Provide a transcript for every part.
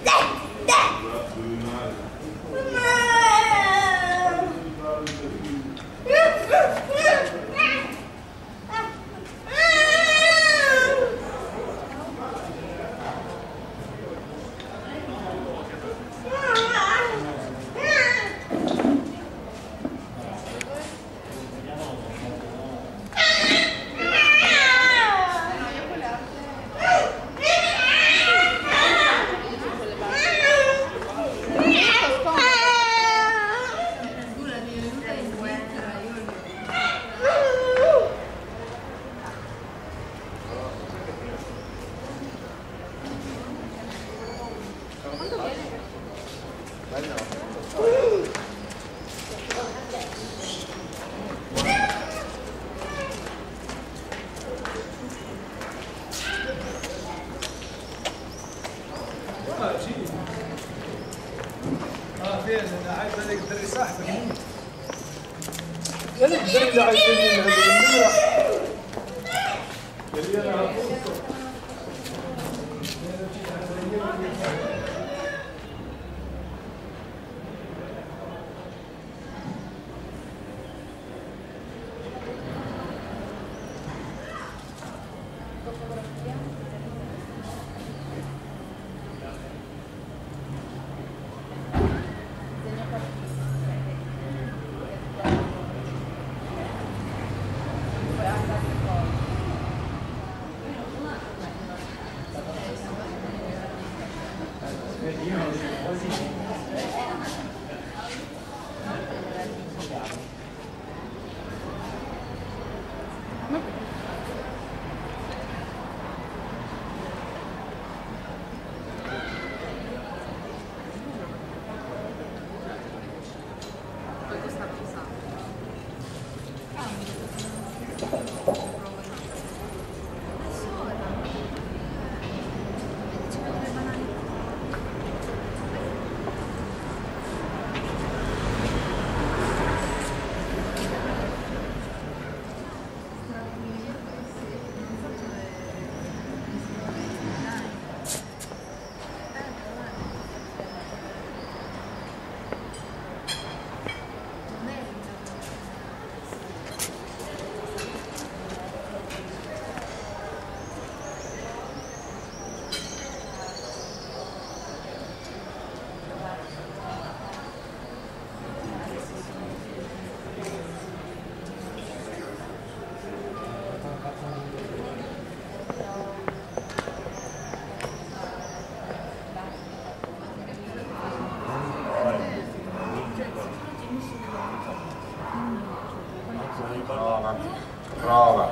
Prova.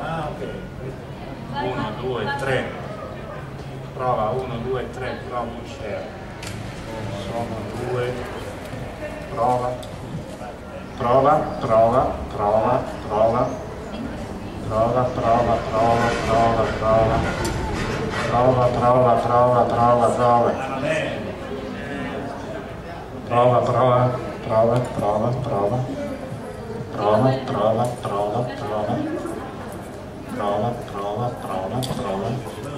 1, 2, 3. Prova 1, 2, 3, prova un share. Sono 2. Prova. Prova, prova, prova, prova. Prova, prova, prova, prova, prova. Prova, prova, prova, prova, prova. Prova, prova, prova, prova, prova. Prova, prova, prova, prova. Prova, prova, prova, prova.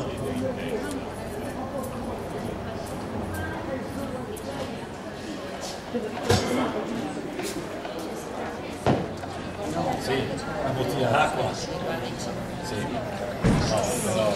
Sì, una bottiglia d'acqua. Sì. No, però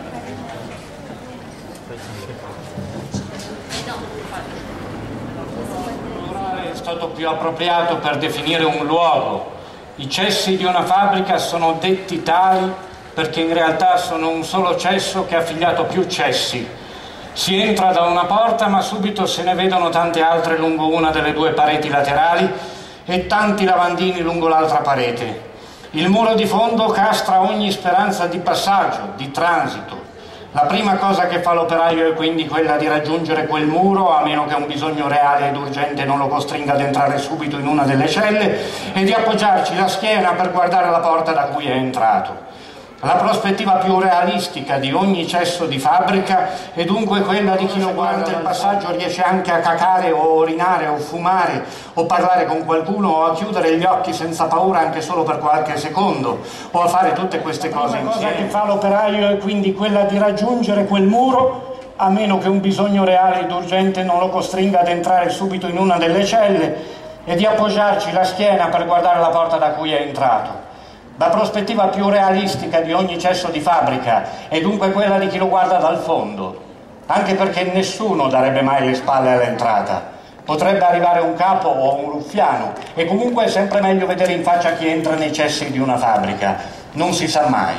È stato più appropriato per definire un luogo. I cessi di una fabbrica sono detti tali perché in realtà sono un solo cesso che ha figliato più cessi. Si entra da una porta ma subito se ne vedono tante altre lungo una delle due pareti laterali e tanti lavandini lungo l'altra parete. Il muro di fondo castra ogni speranza di passaggio, di transito. La prima cosa che fa l'operaio è quindi quella di raggiungere quel muro, a meno che un bisogno reale ed urgente non lo costringa ad entrare subito in una delle celle, e di appoggiarci la schiena per guardare la porta da cui è entrato. La prospettiva più realistica di ogni cesso di fabbrica è dunque quella di chi lo guarda il passaggio riesce anche a cacare o orinare o fumare o parlare con qualcuno o a chiudere gli occhi senza paura anche solo per qualche secondo o a fare tutte queste cose insieme. La cosa che fa l'operaio è quindi quella di raggiungere quel muro a meno che un bisogno reale ed urgente non lo costringa ad entrare subito in una delle celle e di appoggiarci la schiena per guardare la porta da cui è entrato. La prospettiva più realistica di ogni cesso di fabbrica è dunque quella di chi lo guarda dal fondo, anche perché nessuno darebbe mai le spalle all'entrata. Potrebbe arrivare un capo o un ruffiano, e comunque è sempre meglio vedere in faccia chi entra nei cessi di una fabbrica. Non si sa mai.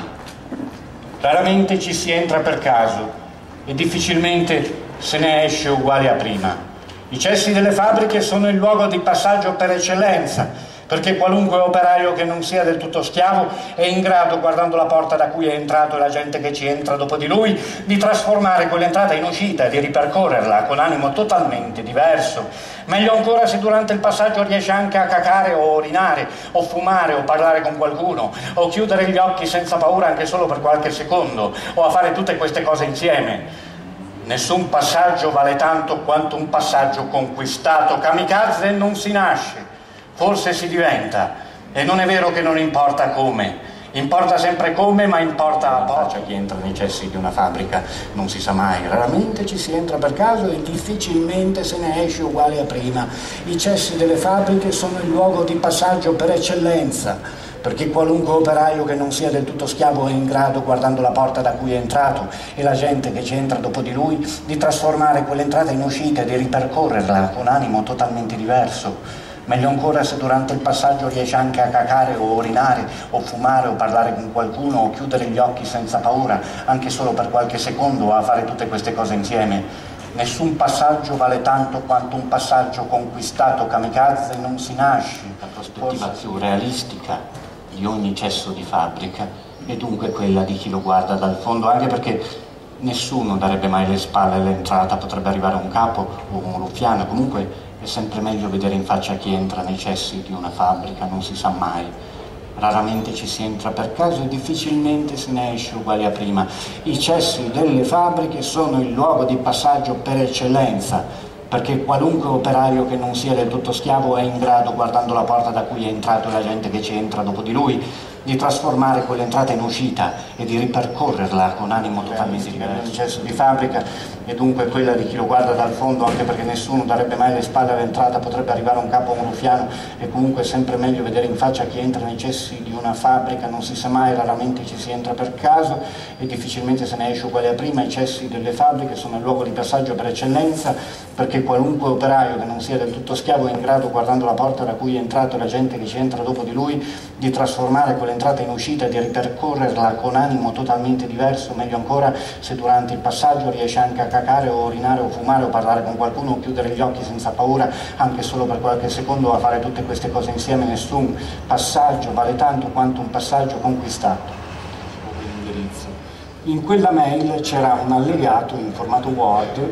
Raramente ci si entra per caso e difficilmente se ne esce uguale a prima. I cessi delle fabbriche sono il luogo di passaggio per eccellenza, perché qualunque operaio che non sia del tutto schiavo è in grado, guardando la porta da cui è entrato e la gente che ci entra dopo di lui, di trasformare quell'entrata in uscita e di ripercorrerla con animo totalmente diverso. Meglio ancora se durante il passaggio riesce anche a cacare o orinare, o fumare o parlare con qualcuno, o chiudere gli occhi senza paura anche solo per qualche secondo, o a fare tutte queste cose insieme. Nessun passaggio vale tanto quanto un passaggio conquistato. Kamikaze non si nasce, forse si diventa, e non è vero che non importa come. Importa sempre come, ma importa poco. Chi entra nei cessi di una fabbrica non si sa mai, raramente ci si entra per caso e difficilmente se ne esce uguale a prima. I cessi delle fabbriche sono il luogo di passaggio per eccellenza, perché qualunque operaio che non sia del tutto schiavo è in grado, guardando la porta da cui è entrato e la gente che ci entra dopo di lui, di trasformare quell'entrata in uscita e di ripercorrerla con animo totalmente diverso. Meglio ancora se durante il passaggio riesce anche a cacare o orinare, o fumare o parlare con qualcuno, o chiudere gli occhi senza paura, anche solo per qualche secondo, o a fare tutte queste cose insieme. Nessun passaggio vale tanto quanto un passaggio conquistato. Kamikaze non si nasce. La prospettiva più realistica di ogni cesso di fabbrica è dunque quella di chi lo guarda dal fondo, anche perché nessuno darebbe mai le spalle all'entrata. Potrebbe arrivare un capo o un ruffiano, comunque è sempre meglio vedere in faccia chi entra nei cessi di una fabbrica, non si sa mai. Raramente ci si entra per caso e difficilmente se ne esce uguale a prima. I cessi delle fabbriche sono il luogo di passaggio per eccellenza, perché qualunque operaio che non sia del tutto schiavo è in grado, guardando la porta da cui è entrato e la gente che ci entra dopo di lui, di trasformare quell'entrata in uscita e di ripercorrerla con animo totalmente diverso. Il cesso di fabbrica è dunque quella di chi lo guarda dal fondo, anche perché nessuno darebbe mai le spalle all'entrata. Potrebbe arrivare un capo o un ruffiano, e comunque è sempre meglio vedere in faccia chi entra nei cessi di una fabbrica. Non si sa mai, raramente ci si entra per caso e difficilmente se ne esce uguale a prima. I cessi delle fabbriche sono il luogo di passaggio per eccellenza, perché qualunque operaio che non sia del tutto schiavo è in grado, guardando la porta da cui è entrato e la gente che ci entra dopo di lui, di trasformare quell'entrata in uscita e di ripercorrerla con animo totalmente diverso. Meglio ancora se durante il passaggio riesce anche a cacare o orinare o fumare o parlare con qualcuno, o chiudere gli occhi senza paura anche solo per qualche secondo, a fare tutte queste cose insieme. Nessun passaggio vale tanto quanto un passaggio conquistato. In quella mail c'era un allegato in formato Word,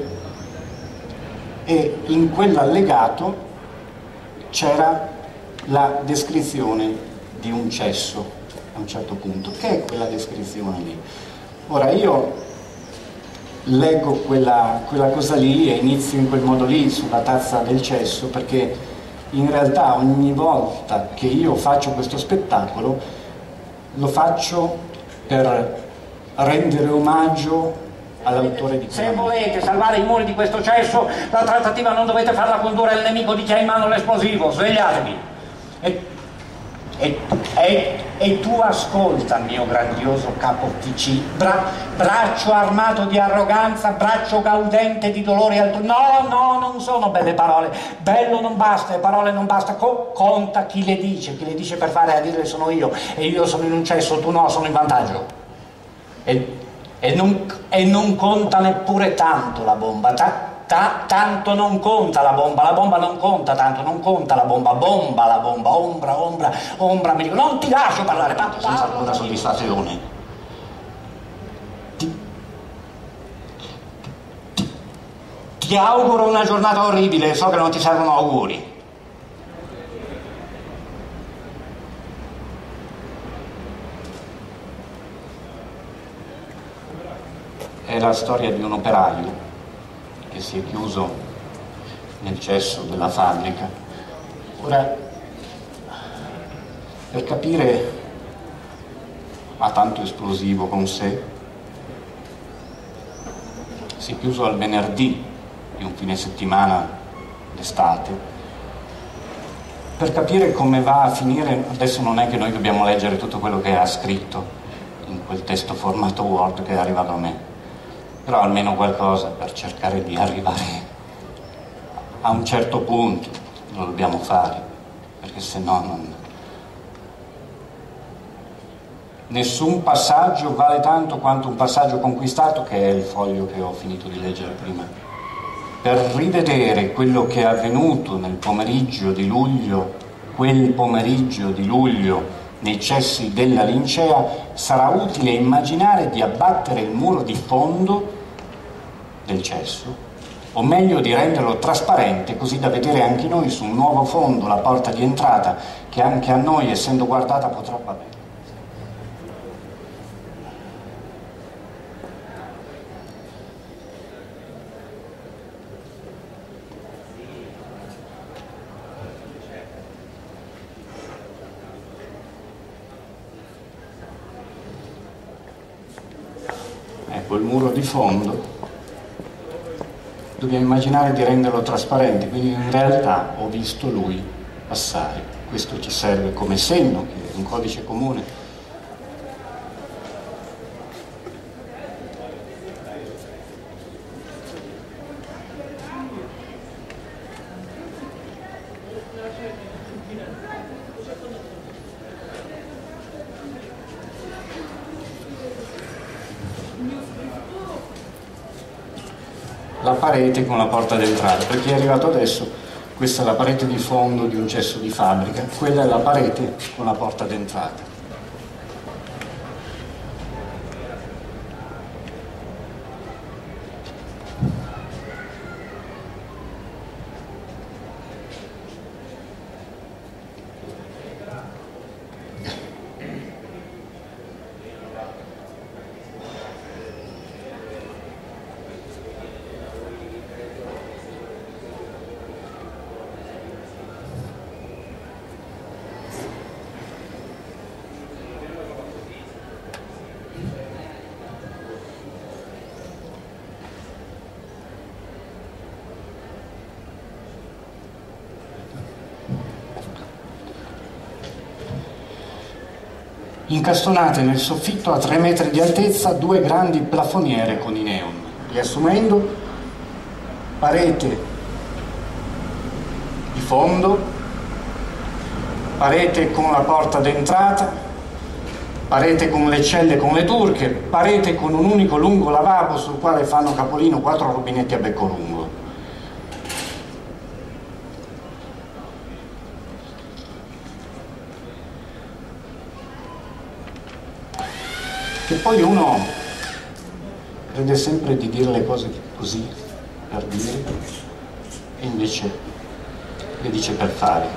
e in quell'allegato c'era la descrizione di un cesso a un certo punto. Che è quella descrizione lì? Ora io leggo quella cosa lì e inizio in quel modo lì sulla tazza del cesso, perché in realtà ogni volta che io faccio questo spettacolo lo faccio per rendere omaggio all'autore di quella. Se volete salvare i muri di questo cesso, la trattativa non dovete farla condurre al nemico di chi ha in mano l'esplosivo. Svegliatevi. E tu ascolta, mio grandioso capo TC, braccio armato di arroganza, braccio gaudente di dolori altrui. No, non sono belle parole. Bello non basta, e parole non basta. Conta chi le dice per fare. A dirle sono io, e io sono in un cesso, tu no, sono in vantaggio. E non conta neppure tanto la bomba. Tanto non conta la bomba non conta tanto, non conta la bomba, ombra, mi dico, non ti lascio parlare, tanto senza alcuna soddisfazione. Ti auguro una giornata orribile, so che non ti servono auguri. È la storia di un operaio che si è chiuso nel cesso della fabbrica. Ora, per capire, ha tanto esplosivo con sé, si è chiuso al venerdì di un fine settimana d'estate, per capire come va a finire. Adesso non è che noi dobbiamo leggere tutto quello che ha scritto in quel testo formato Word che è arrivato a me, però almeno qualcosa per cercare di arrivare a un certo punto lo dobbiamo fare, perché se no non... Nessun passaggio vale tanto quanto un passaggio conquistato, che è il foglio che ho finito di leggere prima. Per rivedere quello che è avvenuto nel pomeriggio di luglio, quel pomeriggio di luglio nei cessi della Lincea, sarà utile immaginare di abbattere il muro di fondo del cesso, o meglio di renderlo trasparente, così da vedere anche noi su un nuovo fondo la porta di entrata, che anche a noi, essendo guardata, potrà... Vabbè. Ecco, il muro di fondo dobbiamo immaginare di renderlo trasparente, quindi in realtà ho visto lui passare. Questo ci serve come segno, che è un codice comune. La parete con la porta d'entrata, per chi è arrivato adesso, questa è la parete di fondo di un cesso di fabbrica, quella è la parete con la porta d'entrata. Incastonate nel soffitto a 3 metri di altezza 2 grandi plafoniere con i neon. Riassumendo, parete di fondo, parete con la porta d'entrata, parete con le celle con le turche, parete con un unico lungo lavabo sul quale fanno capolino 4 rubinetti a becco lungo. Che poi uno crede sempre di dire le cose così, per dire, e invece le dice per fare.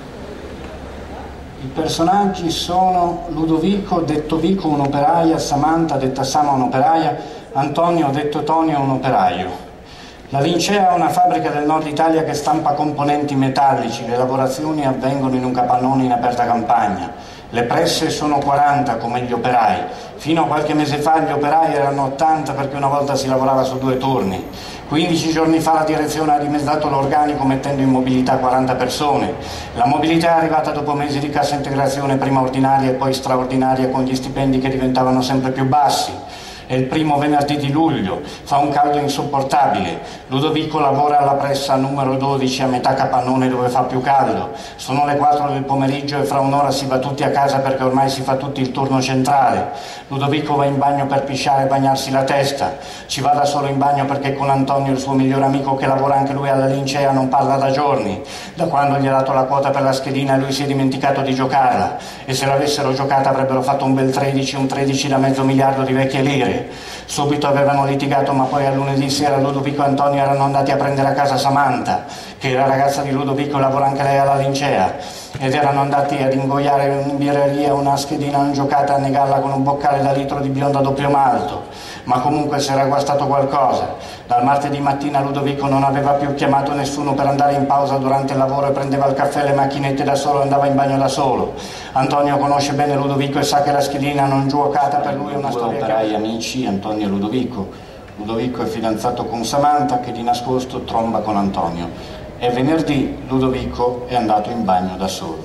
I personaggi sono Ludovico, detto Vico, un'operaia, Samantha, detta Sama, un'operaia, Antonio, detto Tonio, un operaio. La Lincea è una fabbrica del nord Italia che stampa componenti metallici, le lavorazioni avvengono in un capannone in aperta campagna. Le presse sono 40 come gli operai. Fino a qualche mese fa gli operai erano 80 perché una volta si lavorava su 2 turni. 15 giorni fa la direzione ha dimezzato l'organico mettendo in mobilità 40 persone. La mobilità è arrivata dopo mesi di cassa integrazione, prima ordinaria e poi straordinaria, con gli stipendi che diventavano sempre più bassi. È il primo venerdì di luglio, fa un caldo insopportabile. Ludovico lavora alla pressa numero 12 a metà capannone dove fa più caldo. Sono le 4 del pomeriggio e fra un'ora si va tutti a casa perché ormai si fa tutti il turno centrale. Ludovico va in bagno per pisciare e bagnarsi la testa. Ci va da solo in bagno perché con Antonio, il suo migliore amico che lavora anche lui alla Lincea, non parla da giorni. Da quando gli ha dato la quota per la schedina lui si è dimenticato di giocarla. E se l'avessero giocata avrebbero fatto un bel 13, un 13 da mezzo miliardo di vecchie lire. Subito avevano litigato, ma poi a lunedì sera Ludovico e Antonio erano andati a prendere a casa Samantha, che è la ragazza di Ludovico e lavora anche lei alla Lincea, ed erano andati ad ingoiare in birreria una schedina non giocata a negarla con un boccale da litro di bionda doppio malto. Ma comunque si era guastato qualcosa. Dal martedì mattina Ludovico non aveva più chiamato nessuno per andare in pausa durante il lavoro e prendeva il caffè e le macchinette da solo e andava in bagno da solo. Antonio conosce bene Ludovico e sa che la schedina non giocata per lui è una storia. Due operai amici, Antonio e Ludovico, Ludovico è fidanzato con Samantha che di nascosto tromba con Antonio. È venerdì, Ludovico è andato in bagno da solo.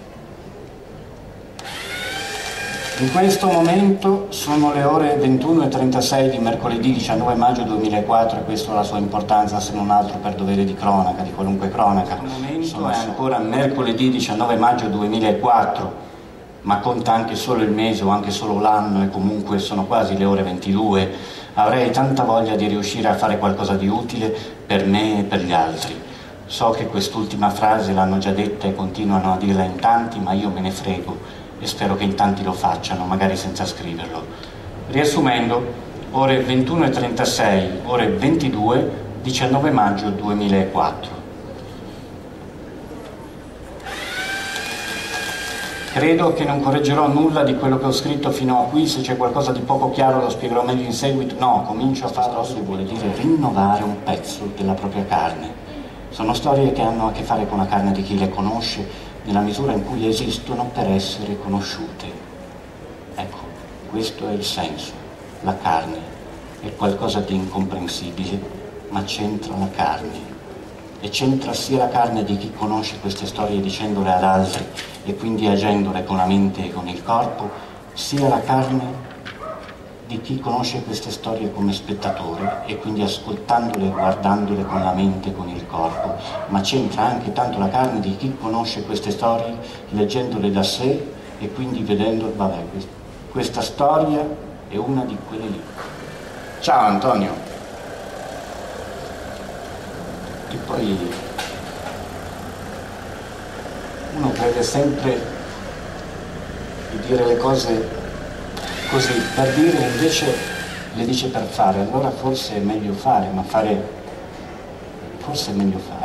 In questo momento sono le ore 21:36 di mercoledì 19 maggio 2004 e questa ha la sua importanza se non altro per dovere di cronaca, di qualunque cronaca. Sono ancora mercoledì 19 maggio 2004, ma conta anche solo il mese o anche solo l'anno e comunque sono quasi le ore 22. Avrei tanta voglia di riuscire a fare qualcosa di utile per me e per gli altri. So che quest'ultima frase l'hanno già detta e continuano a dirla in tanti, ma io me ne frego e spero che in tanti lo facciano, magari senza scriverlo. Riassumendo, ore 21:36, ore 22, 19 maggio 2004. Credo che non correggerò nulla di quello che ho scritto fino a qui, se c'è qualcosa di poco chiaro lo spiegherò meglio in seguito. No, comincio a farlo se vuole dire rinnovare un pezzo della propria carne. Sono storie che hanno a che fare con la carne di chi le conosce, nella misura in cui esistono per essere conosciute. Ecco, questo è il senso. La carne è qualcosa di incomprensibile, ma c'entra la carne. E c'entra sia la carne di chi conosce queste storie dicendole ad altri e quindi agendole con la mente e con il corpo, sia la carne di chi conosce queste storie come spettatore e quindi ascoltandole e guardandole con la mente e con il corpo, ma c'entra anche tanto la carne di chi conosce queste storie leggendole da sé e quindi vedendo, vabbè, questa storia è una di quelle lì. Ciao Antonio. E poi uno crede sempre di dire le cose così, per dire, invece le dice per fare, allora forse è meglio fare, ma fare, forse è meglio fare.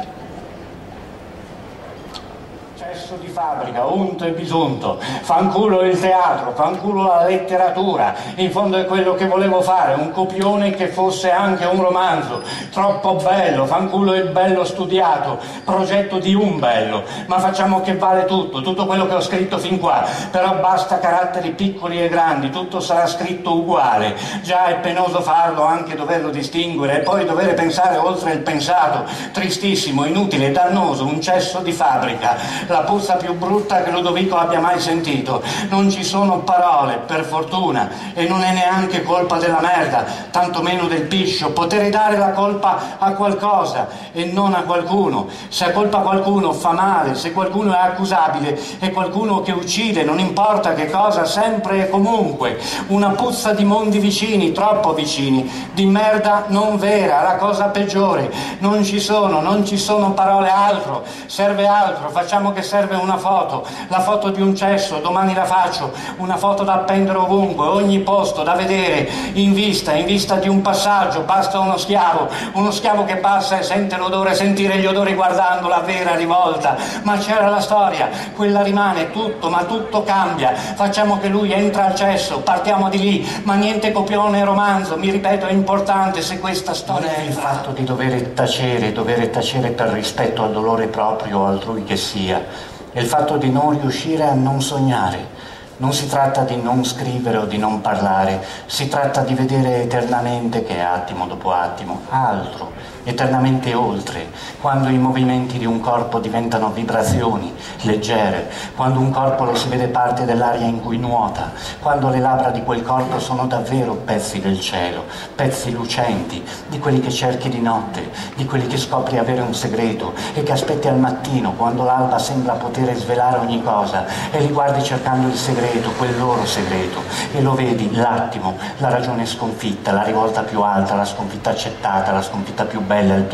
Cesso di fabbrica, unto e bisunto, fanculo il teatro, fanculo la letteratura, in fondo è quello che volevo fare, un copione che fosse anche un romanzo, troppo bello, fanculo il bello studiato, progetto di un bello, ma facciamo che vale tutto quello che ho scritto fin qua, però basta caratteri piccoli e grandi, tutto sarà scritto uguale, già è penoso farlo, anche doverlo distinguere e poi dover pensare oltre il pensato, tristissimo, inutile, dannoso, un cesso di fabbrica, la puzza più brutta che Ludovico abbia mai sentito, non ci sono parole, per fortuna, e non è neanche colpa della merda, tantomeno del piscio, potrei dare la colpa a qualcosa e non a qualcuno, se a colpa qualcuno fa male, se qualcuno è accusabile, è qualcuno che uccide, non importa che cosa, sempre e comunque, una puzza di mondi vicini, troppo vicini, di merda non vera, la cosa peggiore, non ci sono parole, altro, serve altro, facciamo che serve una foto, la foto di un cesso, domani la faccio, una foto da appendere ovunque, ogni posto, da vedere, in vista di un passaggio, basta uno schiavo che passa e sente l'odore, sentire gli odori guardando la vera rivolta, ma c'era la storia, quella rimane, tutto, ma tutto cambia, facciamo che lui entra al cesso, partiamo di lì, ma niente copione e romanzo, mi ripeto, è importante se questa storia è il fatto di dover tacere per rispetto al dolore proprio o altrui che sia, è il fatto di non riuscire a non sognare. Non si tratta di non scrivere o di non parlare, si tratta di vedere eternamente, che è attimo dopo attimo, altro, eternamente oltre, quando i movimenti di un corpo diventano vibrazioni leggere, quando un corpo lo si vede parte dell'aria in cui nuota, quando le labbra di quel corpo sono davvero pezzi del cielo, pezzi lucenti, di quelli che cerchi di notte, di quelli che scopri avere un segreto e che aspetti al mattino, quando l'alba sembra poter svelare ogni cosa e li guardi cercando il segreto, quel loro segreto, e lo vedi, l'attimo, la ragione sconfitta, la rivolta più alta, la sconfitta accettata, la sconfitta più bella, il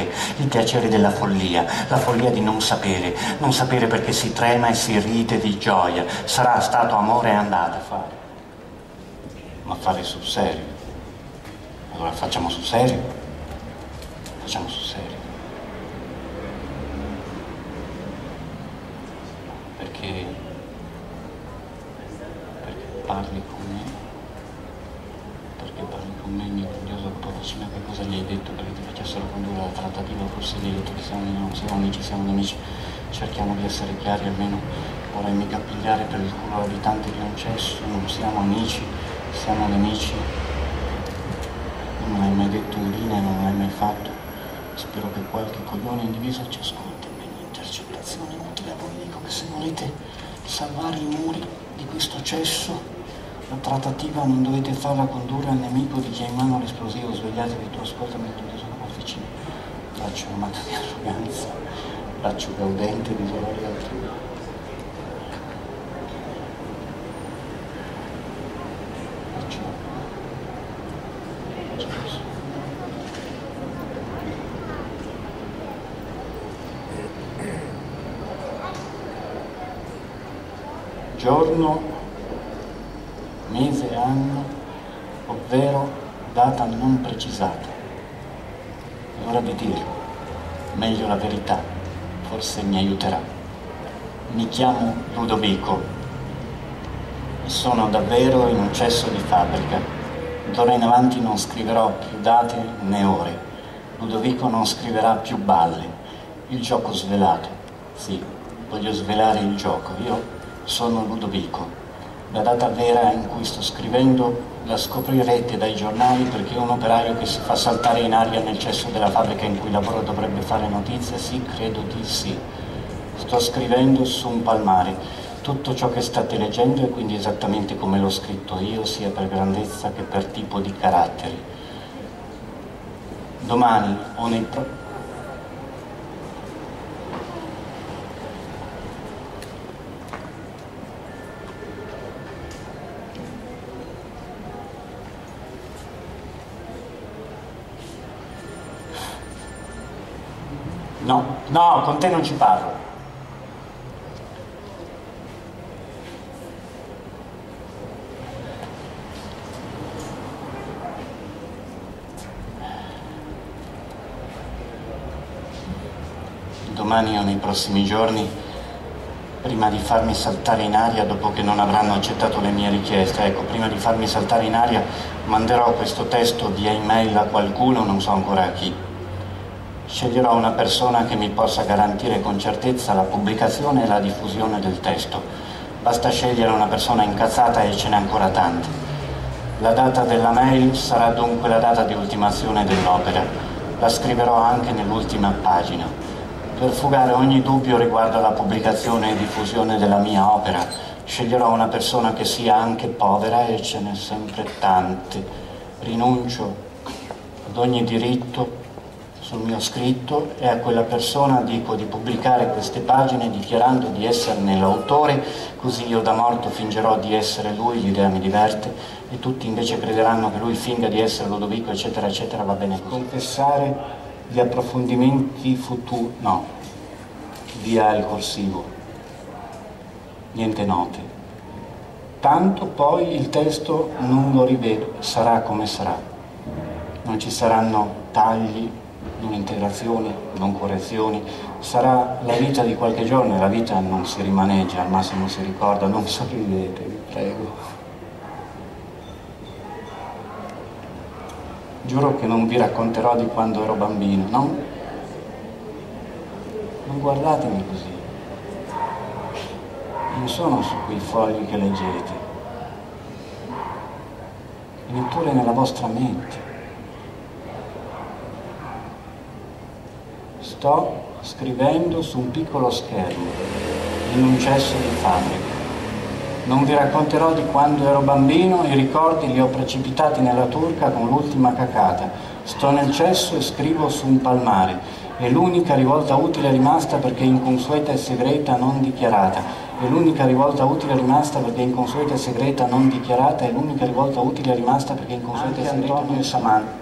piacere della follia, la follia di non sapere perché si trema e si ride di gioia, sarà stato amore e andata a fare, ma fare sul serio, allora facciamo sul serio, perché parli con me, mio curioso dopo vicino, che cosa gli hai detto perché ti facessero condurre la trattativa, forse gli hai detto che non siamo amici, siamo nemici, cerchiamo di essere chiari, almeno vorrei mica pigliare per il culo l'abitante di un cesso, non siamo amici, siamo nemici, Non hai mai detto urine, non l'hai mai fatto. Spero che qualche coglione in divisa ci ascolti. Intercettazione inutile, vi dico che se volete salvare i muri di questo cesso, la trattativa non dovete farla condurre al nemico di chi ha in mano l'esplosivo. Svegliatevi, tu ascoltami, tu sono qua vicino. Braccio armato di arroganza, braccio gaudente di dolore altrui. Giorno, mese, anno, ovvero data non precisata. È ora di dirlo, meglio la verità, forse mi aiuterà. Mi chiamo Ludovico e sono davvero in un cesso di fabbrica. D'ora in avanti non scriverò più date né ore. Ludovico non scriverà più balle. Il gioco svelato. Sì, voglio svelare il gioco. Io sono Ludovico. La data vera in cui sto scrivendo la scoprirete dai giornali, perché un operaio che si fa saltare in aria nel cesso della fabbrica in cui lavoro dovrebbe fare notizia? Sì, credo di sì. Sto scrivendo su un palmare. Tutto ciò che state leggendo è quindi esattamente come l'ho scritto io, sia per grandezza che per tipo di caratteri. Domani o nei No, con te non ci parlo. Domani o nei prossimi giorni, prima di farmi saltare in aria, dopo che non avranno accettato le mie richieste, ecco, prima di farmi saltare in aria, manderò questo testo via email a qualcuno, non so ancora a chi. Sceglierò una persona che mi possa garantire con certezza la pubblicazione e la diffusione del testo. Basta scegliere una persona incazzata e ce n'è ancora tante. La data della mail sarà dunque la data di ultimazione dell'opera. La scriverò anche nell'ultima pagina. Per fugare ogni dubbio riguardo alla pubblicazione e diffusione della mia opera, sceglierò una persona che sia anche povera, e ce n'è sempre tante. Rinuncio ad ogni diritto sul mio scritto e a quella persona dico di pubblicare queste pagine dichiarando di esserne l'autore, così io da morto fingerò di essere lui, l'idea mi diverte, e tutti invece crederanno che lui finga di essere Ludovico, eccetera, eccetera, va bene così. Confessare gli approfondimenti futuri, no, via il corsivo, niente note. Tanto poi il testo non lo rivedo, sarà come sarà. Non ci saranno tagli, non integrazioni, non correzioni, sarà la vita di qualche giorno, e la vita non si rimaneggia, al massimo si ricorda. Non sorridete, vi prego. Giuro che non vi racconterò di quando ero bambino, no? Non guardatemi così. Non sono su quei fogli che leggete, e neppure nella vostra mente. Sto scrivendo su un piccolo schermo, in un cesso di fabbrica. Non vi racconterò di quando ero bambino, i ricordi li ho precipitati nella turca con l'ultima cacata. Sto nel cesso e scrivo su un palmare. È l'unica rivolta utile rimasta perché inconsueta e segreta non dichiarata. È l'unica rivolta utile rimasta perché inconsueta e segreta non dichiarata. È l'unica rivolta utile rimasta perché inconsueta e segreta. Antonio e Samantha.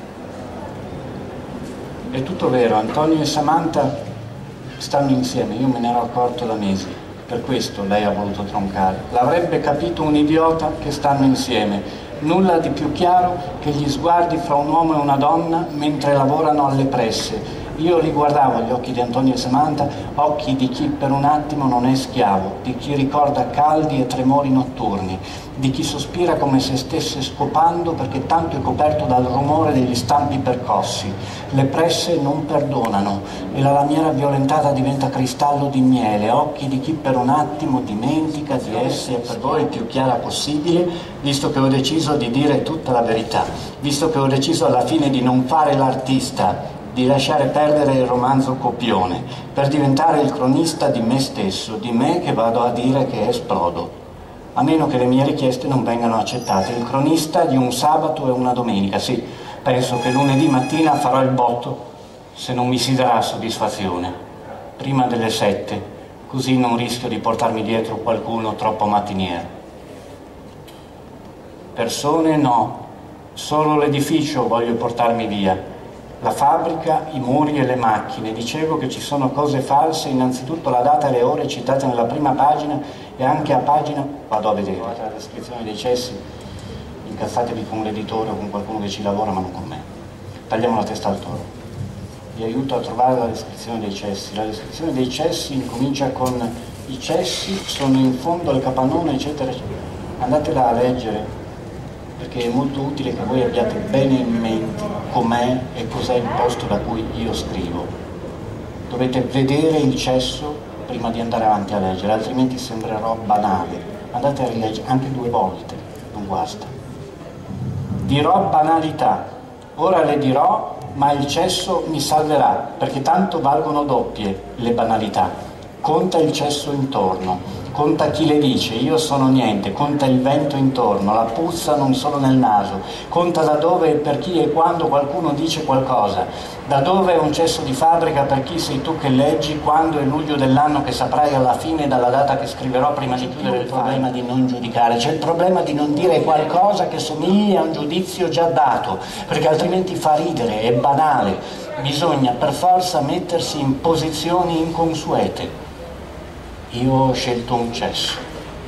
È tutto vero, Antonio e Samantha stanno insieme, io me ne ero accorto da mesi, per questo lei ha voluto troncare. L'avrebbe capito un idiota che stanno insieme, nulla di più chiaro che gli sguardi fra un uomo e una donna mentre lavorano alle presse. Io li guardavo gli occhi di Antonio e Samantha, occhi di chi per un attimo non è schiavo, di chi ricorda caldi e tremori notturni, di chi sospira come se stesse scopando perché tanto è coperto dal rumore degli stampi percossi. Le presse non perdonano e la lamiera violentata diventa cristallo di miele, occhi di chi per un attimo dimentica di essere per voi il più chiara possibile, visto che ho deciso di dire tutta la verità, visto che ho deciso alla fine di non fare l'artista, di lasciare perdere il romanzo copione, per diventare il cronista di me stesso, di me che vado a dire che esplodo, a meno che le mie richieste non vengano accettate. Il cronista di un sabato e una domenica, sì, penso che lunedì mattina farò il botto, se non mi si darà soddisfazione, prima delle 7, così non rischio di portarmi dietro qualcuno troppo mattiniero. Persone no, solo l'edificio voglio portarmi via. La fabbrica, i muri e le macchine. Dicevo che ci sono cose false, innanzitutto la data e le ore citate nella prima pagina e anche a pagina, vado a vedere, la descrizione dei cessi, incazzatevi con l'editore o con qualcuno che ci lavora ma non con me. Tagliamo la testa al toro. Vi aiuto a trovare la descrizione dei cessi. La descrizione dei cessi incomincia con i cessi sono in fondo al capannone eccetera eccetera. Andatela a leggere, perché è molto utile che voi abbiate bene in mente com'è e cos'è il posto da cui io scrivo. Dovete vedere il cesso prima di andare avanti a leggere, altrimenti sembrerò banale. Andate a rileggere anche 2 volte, non guasta. Dirò banalità, ora le dirò, ma il cesso mi salverà, perché tanto valgono doppie le banalità. Conta il cesso intorno. Conta chi le dice, io sono niente, conta il vento intorno, la puzza non solo nel naso, conta da dove e per chi e quando qualcuno dice qualcosa, da dove è un cesso di fabbrica per chi sei tu che leggi, quando è luglio dell'anno che saprai alla fine dalla data che scriverò prima di chiudere. Il problema di non giudicare, c'è il problema di non dire qualcosa che somigli a un giudizio già dato, perché altrimenti fa ridere, è banale, bisogna per forza mettersi in posizioni inconsuete. Io ho scelto un cesso.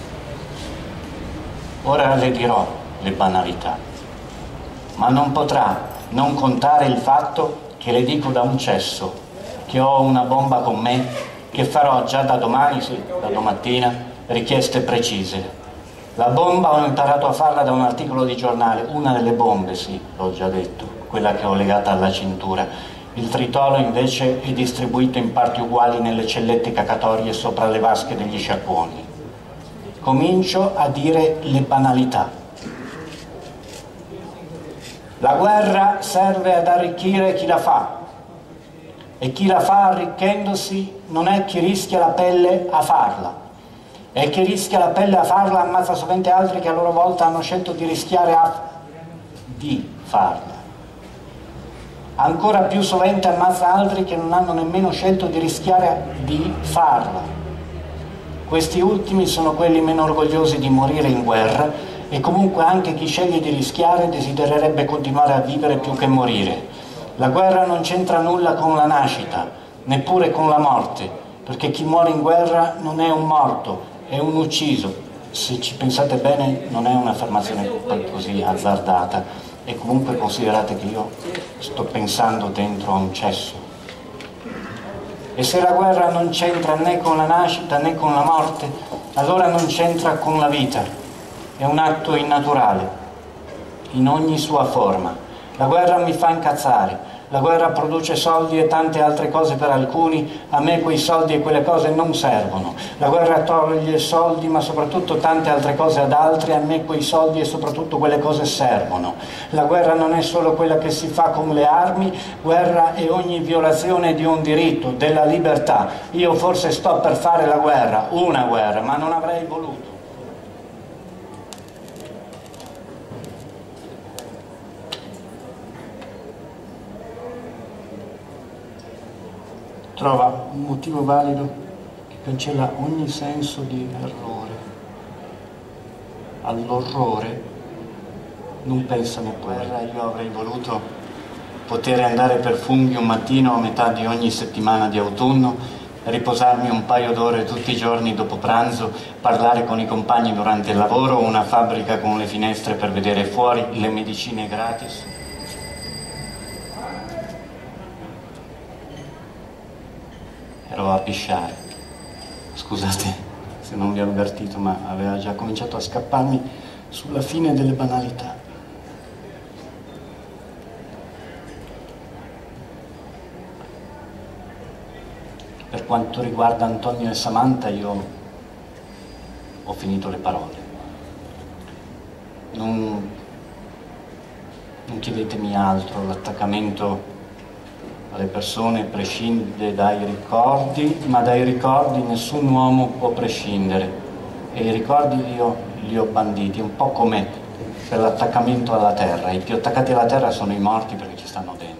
Ora le dirò le banalità, ma non potrà non contare il fatto che le dico da un cesso, che ho una bomba con me, che farò già da domani, sì, da domattina, richieste precise. La bomba ho imparato a farla da un articolo di giornale, una delle bombe, sì, l'ho già detto, quella che ho legata alla cintura. Il tritolo invece è distribuito in parti uguali nelle cellette cacatorie sopra le vasche degli sciacquoni. Comincio a dire le banalità. La guerra serve ad arricchire chi la fa, e chi la fa arricchendosi non è chi rischia la pelle a farla, e chi rischia la pelle a farla ammazza sovente altri che a loro volta hanno scelto di rischiare di farla. Ancora più sovente ammazza altri che non hanno nemmeno scelto di rischiare di farla. Questi ultimi sono quelli meno orgogliosi di morire in guerra, e comunque anche chi sceglie di rischiare desidererebbe continuare a vivere più che morire. La guerra non c'entra nulla con la nascita, neppure con la morte, perché chi muore in guerra non è un morto, è un ucciso. Se ci pensate bene non è un'affermazione poi così azzardata. E comunque considerate che io sto pensando dentro a un cesso. E se la guerra non c'entra né con la nascita né con la morte, allora non c'entra con la vita. È un atto innaturale, in ogni sua forma. La guerra mi fa incazzare. La guerra produce soldi e tante altre cose per alcuni, a me quei soldi e quelle cose non servono. La guerra toglie soldi ma soprattutto tante altre cose ad altri, a me quei soldi e soprattutto quelle cose servono. La guerra non è solo quella che si fa con le armi, guerra è ogni violazione di un diritto, della libertà. Io forse sto per fare la guerra, una guerra, ma non avrei voluto. Trova un motivo valido che cancella ogni senso di errore. All'orrore non pensa né guerra. Io avrei voluto poter andare per funghi un mattino a metà di ogni settimana di autunno, riposarmi un paio d'ore tutti i giorni dopo pranzo, parlare con i compagni durante il lavoro, una fabbrica con le finestre per vedere fuori, le medicine gratis. ero a pisciare. Scusate se non vi ho avvertito, ma aveva già cominciato a scapparmi sulla fine delle banalità. Per quanto riguarda Antonio e Samantha, io ho finito le parole. Non chiedetemi altro, l'attaccamento alle persone prescinde dai ricordi, ma dai ricordi nessun uomo può prescindere, e i ricordi io li ho banditi, un po' come per l'attaccamento alla terra. I più attaccati alla terra sono i morti perché ci stanno dentro.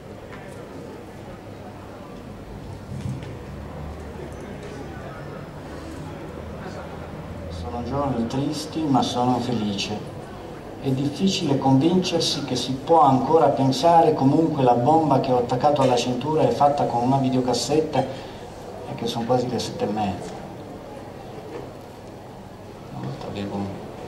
Sono giorni tristi, ma sono felice. È difficile convincersi che si può ancora pensare comunque la bomba che ho attaccato alla cintura è fatta con una videocassetta e che sono quasi le 7:30. Una volta avevo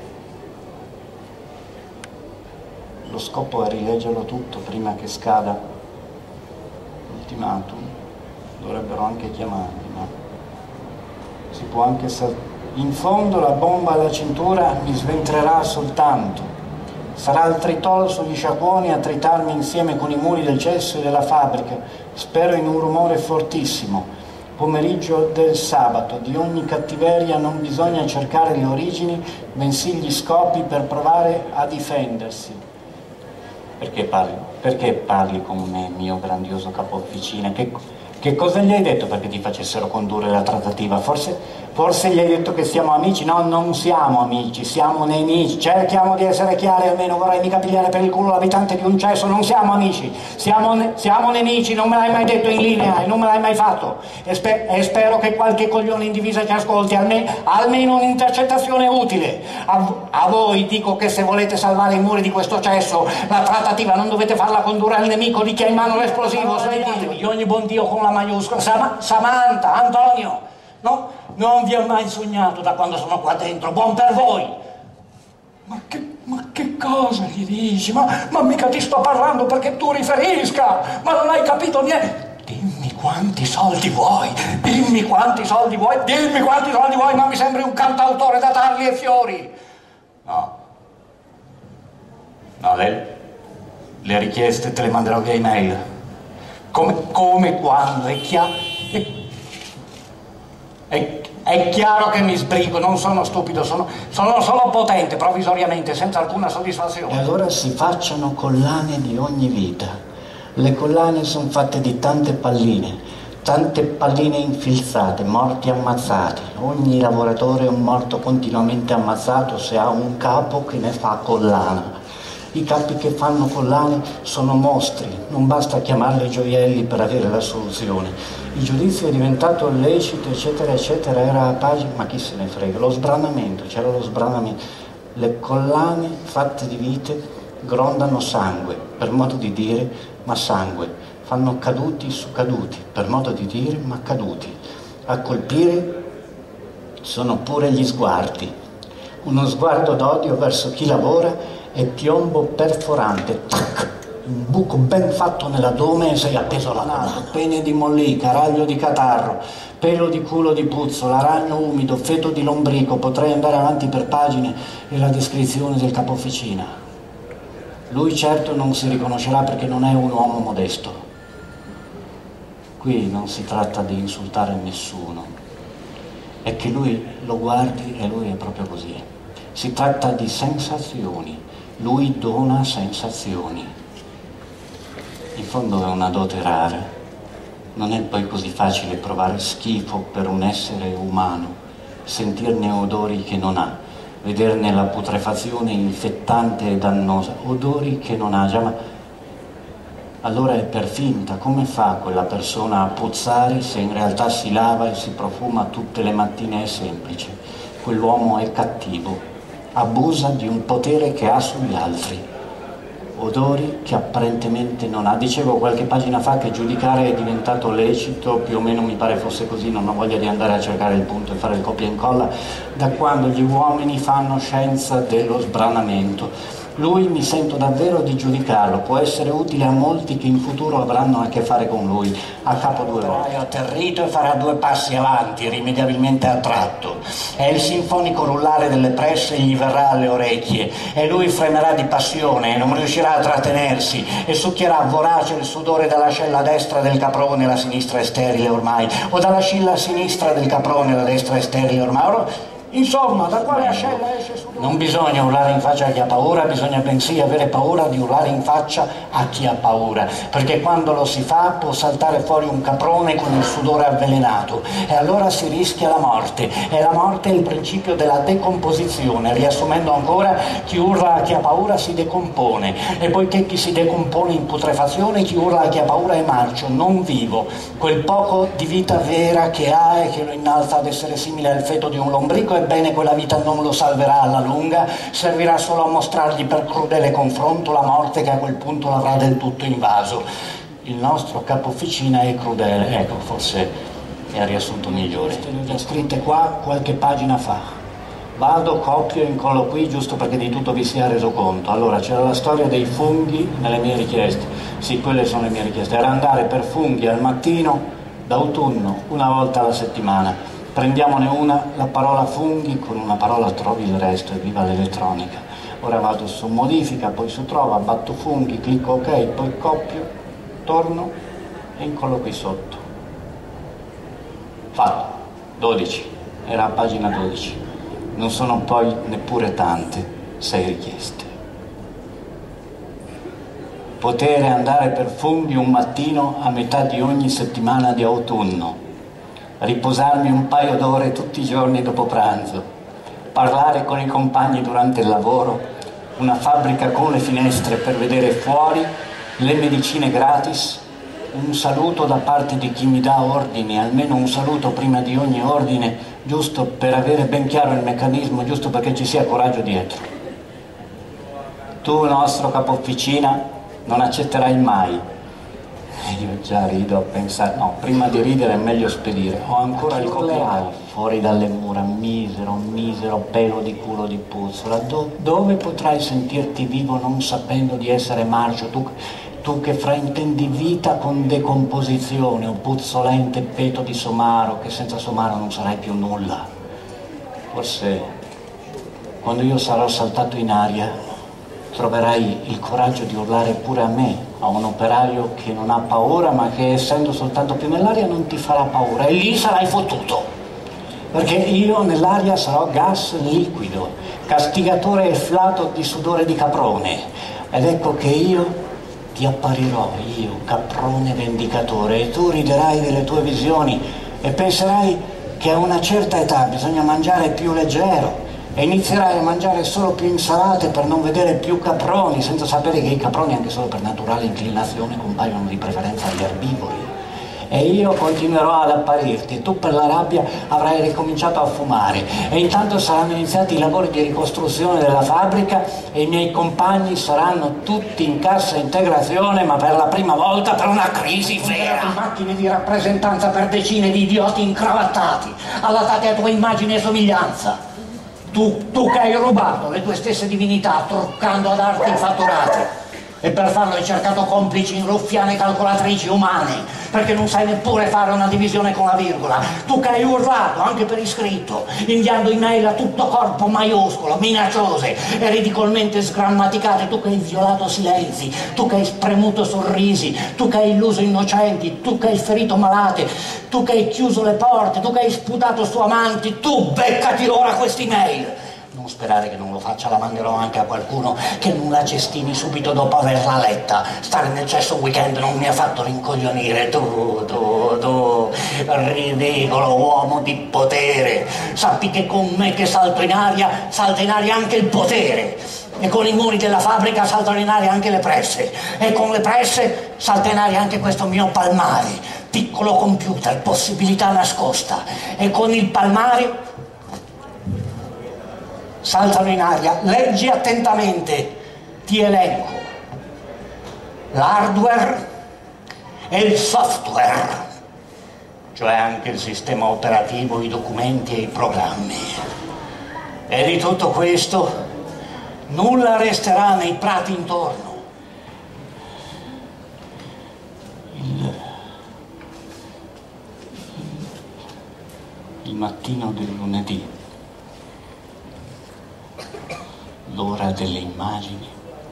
lo scopo è rileggerlo tutto prima che scada l'ultimatum. Dovrebbero anche chiamarmi, ma si può anche in fondo la bomba alla cintura mi sventrerà soltanto. Sarà il tritolo sugli sciacquoni a tritarmi insieme con i muri del cesso e della fabbrica, spero in un rumore fortissimo. Pomeriggio del sabato, di ogni cattiveria non bisogna cercare le origini, bensì gli scopi per provare a difendersi. Perché parli con me, mio grandioso capo officina? Che cosa gli hai detto perché ti facessero condurre la trattativa? Forse gli hai detto che siamo amici? No, non siamo amici, siamo nemici. Cerchiamo di essere chiari, almeno vorrei mica pigliare per il culo l'abitante di un cesso. Non siamo amici, siamo nemici. Non me l'hai mai detto in linea e non me l'hai mai fatto. E spero che qualche coglione in divisa ci ascolti, almeno un'intercettazione utile. A voi dico che se volete salvare i muri di questo cesso, la trattativa non dovete farla condurre al nemico di chi ha in mano l'esplosivo. Svegliatevi, di ogni buon Dio con la maiuscola. Samantha, Antonio, no? Non vi ho mai sognato da quando sono qua dentro, buon per voi! Ma che cosa gli dici? Ma mica ti sto parlando perché tu riferisca! Ma non hai capito niente! Dimmi quanti soldi vuoi! Dimmi quanti soldi vuoi! Dimmi quanti soldi vuoi! Ma mi sembri un cantautore da tarli e fiori! No, le richieste te le manderò via email. Come quando? È chiaro che mi sbrigo, non sono stupido, sono solo potente provvisoriamente, senza alcuna soddisfazione. E allora si facciano collane di ogni vita. Le collane sono fatte di tante palline infilzate, morti ammazzati. Ogni lavoratore è un morto continuamente ammazzato se ha un capo che ne fa collana. I capi che fanno collane sono mostri, non basta chiamarli gioielli per avere la soluzione. Il giudizio è diventato lecito, eccetera, eccetera, era a pagina, ma chi se ne frega, c'era lo sbranamento. Le collane fatte di vite grondano sangue, per modo di dire, ma sangue. Fanno caduti su caduti, per modo di dire, ma caduti. A colpire sono pure gli sguardi. Uno sguardo d'odio verso chi lavora e piombo perforante, tac, un buco ben fatto nell'addome e sei appeso alla naso, pene di mollica, raglio di catarro, pelo di culo di puzzola, ragno umido, feto di lombrico. Potrei andare avanti per pagine e la descrizione del capo officina. Lui certo non si riconoscerà perché non è un uomo modesto. Qui non si tratta di insultare nessuno, è che lui lo guardi e lui è proprio così. Si tratta di sensazioni. Lui dona sensazioni. In fondo è una dote rara. Non è poi così facile provare schifo per un essere umano, sentirne odori che non ha, vederne la putrefazione infettante e dannosa, odori che non ha già, ma allora è per finta. Come fa quella persona a puzzare se in realtà si lava e si profuma tutte le mattine? È semplice. Quell'uomo è cattivo. Abusa di un potere che ha sugli altri, odori che apparentemente non ha. Dicevo qualche pagina fa che giudicare è diventato lecito, più o meno mi pare fosse così, non ho voglia di andare a cercare il punto e fare il copia e incolla, da quando gli uomini fanno scienza dello sbranamento. Lui mi sento davvero di giudicarlo, può essere utile a molti che in futuro avranno a che fare con lui, a capo 2 volte. Atterrito e farà 2 passi avanti, irrimediabilmente attratto. È il sinfonico rullare delle presse gli verrà alle orecchie e lui fremerà di passione e non riuscirà a trattenersi e succhierà vorace il sudore dall'ascella destra del caprone, la sinistra è sterile ormai, o dall'ascilla sinistra del caprone, la destra è sterile ormai. Insomma, da quale ascella esce sudore? Non bisogna urlare in faccia a chi ha paura, bisogna bensì avere paura di urlare in faccia a chi ha paura, perché quando lo si fa può saltare fuori un caprone con il sudore avvelenato e allora si rischia la morte, e la morte è il principio della decomposizione. Riassumendo ancora, chi urla a chi ha paura si decompone, e poiché chi si decompone in putrefazione, chi urla a chi ha paura è marcio, non vivo, quel poco di vita vera che ha e che lo innalza ad essere simile al feto di un lombrico. Ebbene, quella vita non lo salverà alla lunga, servirà solo a mostrargli per crudele confronto la morte che a quel punto l'avrà del tutto invaso. Il nostro capo officina è crudele, ecco, forse è il riassunto migliore. Le ho già scritte qua qualche pagina fa. Vado, copio e incollo qui giusto perché di tutto vi sia reso conto. Allora, c'era la storia dei funghi nelle mie richieste. Sì, quelle sono le mie richieste. Era andare per funghi al mattino, d'autunno, una volta alla settimana. Prendiamone una, la parola funghi, con una parola trovi il resto, e viva l'elettronica. Ora vado su modifica, poi su trova, batto funghi, clicco ok, poi copio, torno e incollo qui sotto. Fatto, 12, era a pagina 12. Non sono poi neppure tante, 6 richieste. Potere andare per funghi un mattino a metà di ogni settimana di autunno. Riposarmi un paio d'ore tutti i giorni dopo pranzo, parlare con i compagni durante il lavoro, una fabbrica con le finestre per vedere fuori, le medicine gratis, un saluto da parte di chi mi dà ordini, almeno un saluto prima di ogni ordine, giusto per avere ben chiaro il meccanismo, giusto perché ci sia coraggio dietro. Tu, nostro capo officina, non accetterai mai. Io già rido a pensare, no, prima di ridere è meglio spedire. Ho ancora il copiaio fuori dalle mura, misero pelo di culo di puzzola. Dove potrai sentirti vivo non sapendo di essere marcio? Tu che fraintendi vita con decomposizione, o puzzolente peto di somaro, che senza somaro non sarai più nulla. Forse quando io sarò saltato in aria troverai il coraggio di urlare pure a me, a un operaio che non ha paura, ma che essendo soltanto più nell'aria non ti farà paura, e lì sarai fottuto, perché io nell'aria sarò gas liquido, castigatore efflato di sudore di caprone, ed ecco che io ti apparirò, io, caprone vendicatore, e tu riderai delle tue visioni e penserai che a una certa età bisogna mangiare più leggero, e inizierai a mangiare solo più insalate per non vedere più caproni, senza sapere che i caproni, anche solo per naturale inclinazione, compaiono di preferenza agli erbivori. E io continuerò ad apparirti, e tu per la rabbia avrai ricominciato a fumare, e intanto saranno iniziati i lavori di ricostruzione della fabbrica e i miei compagni saranno tutti in cassa integrazione, ma per la prima volta per una crisi vera. Macchine di rappresentanza per decine di idioti incravattati, adattati a tua immagine e somiglianza. Tu che hai rubato le tue stesse divinità truccando ad arti fatturate, e per farlo hai cercato complici in ruffiane calcolatrici umane, perché non sai neppure fare una divisione con la virgola. Tu che hai urlato anche per iscritto, inviando email a tutto corpo maiuscolo, minacciose e ridicolmente sgrammaticate. Tu che hai violato silenzi, tu che hai spremuto sorrisi, tu che hai illuso innocenti, tu che hai ferito malate, tu che hai chiuso le porte, tu che hai sputato su amanti. Tu beccati ora questi email. Non sperare che non lo faccia, la manderò anche a qualcuno che non la cestini subito dopo averla letta. Stare nel cesso un weekend non mi ha fatto rincoglionire. Tu, ridicolo uomo di potere. Sappi che con me che salta in aria anche il potere. E con i muri della fabbrica saltano in aria anche le presse. E con le presse salta in aria anche questo mio palmare. Piccolo computer, possibilità nascosta. E con il palmare saltano in aria, leggi attentamente, ti elenco, l'hardware e il software, cioè anche il sistema operativo, i documenti e i programmi. E di tutto questo nulla resterà nei prati intorno. Il mattino del lunedì, l'ora delle immagini.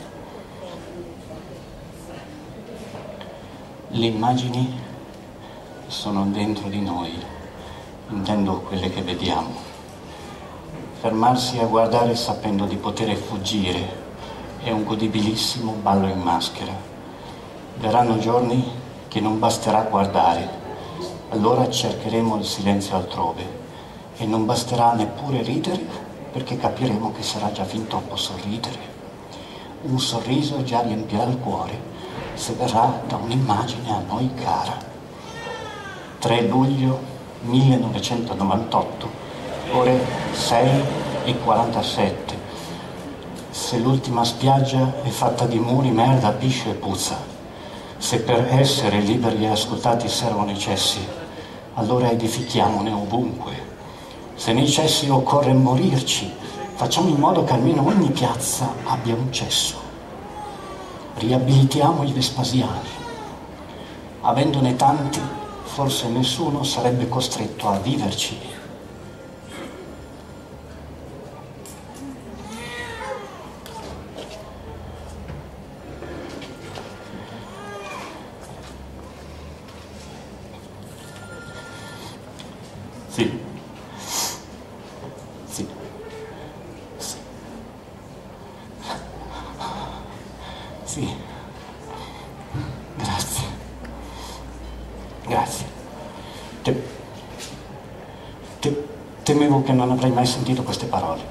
Le immagini sono dentro di noi, intendo quelle che vediamo. Fermarsi a guardare sapendo di poter fuggire è un godibilissimo ballo in maschera. Verranno giorni che non basterà guardare. Allora cercheremo il silenzio altrove e non basterà neppure ridere, perché capiremo che sarà già fin troppo sorridere. Un sorriso già riempirà il cuore se verrà da un'immagine a noi cara. 3 luglio 1998, ore 6:47. Se l'ultima spiaggia è fatta di muri, merda, piscio e puzza, se per essere liberi e ascoltati servono i cessi, allora edifichiamone ovunque. Se nei cessi occorre morirci, facciamo in modo che almeno ogni piazza abbia un cesso. Riabilitiamo i Vespasiani. Avendone tanti, forse nessuno sarebbe costretto a viverci. Sì. Sì. Sì. Sì. Grazie. Grazie. Temevo che non avrei mai sentito queste parole.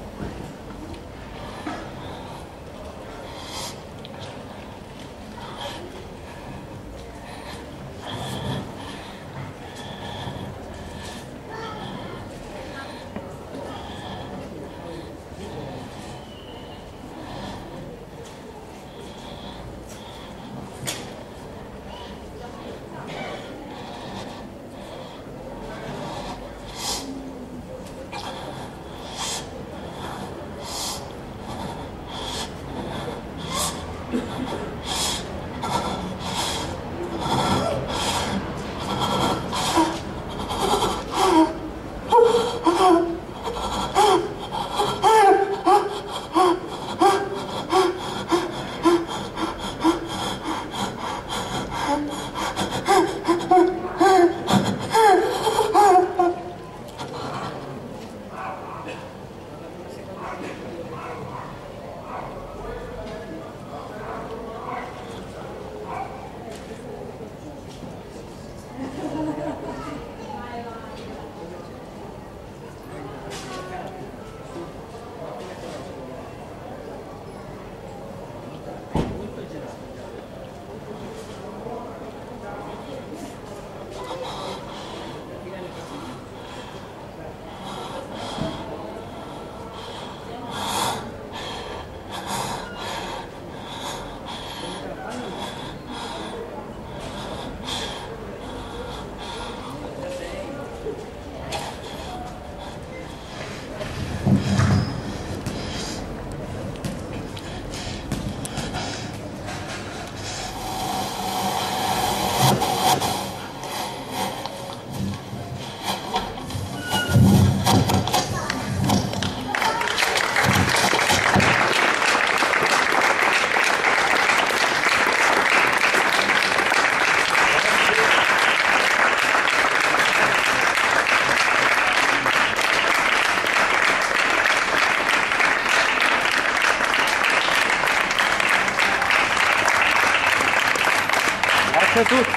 Grazie a tutti.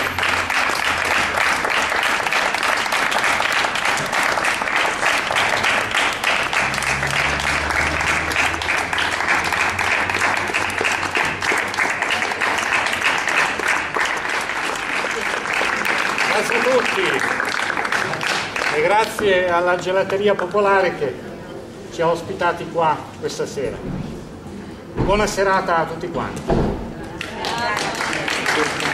Grazie a tutti e grazie alla Gelateria Popolare che ci ha ospitati qua questa sera. Buona serata a tutti quanti.